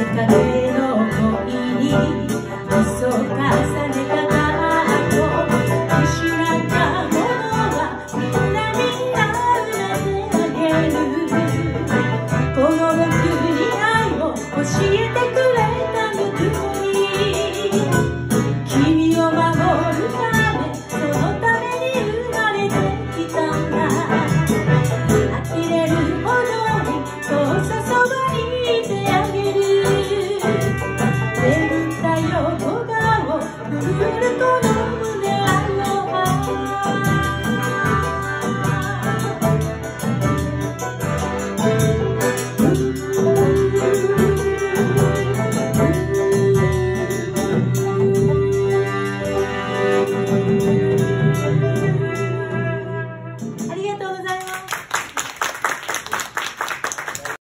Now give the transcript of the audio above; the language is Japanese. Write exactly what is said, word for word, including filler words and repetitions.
かけの恋に嘘を重ねた後失ったものはみんなにあげてあげる。この僕に愛を教えてくれ